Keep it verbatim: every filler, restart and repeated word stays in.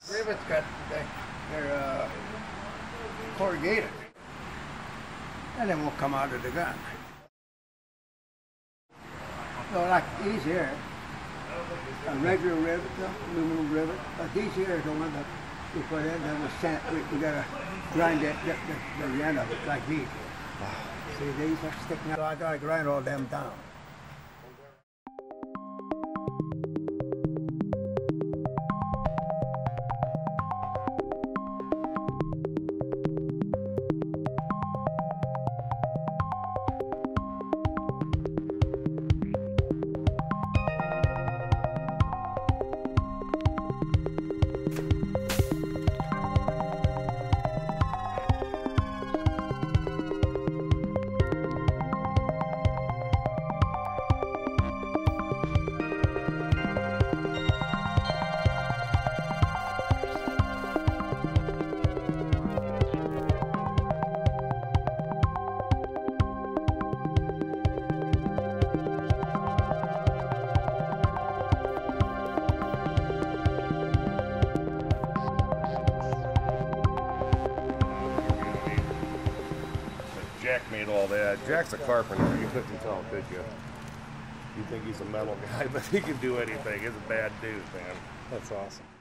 Rivets got they're uh, corrugated, and they won't come out of the gun. So like these here, a regular rivet, aluminum rivet, but these here are the ones that we put in. That was sent. We, we gotta grind it, the, the, the end of it like these. See, these are sticking out. So I gotta grind all them down. Jack made all that. Jack's a carpenter. You couldn't tell, could you? You think he's a metal guy, but he can do anything. He's a bad dude, man. That's awesome.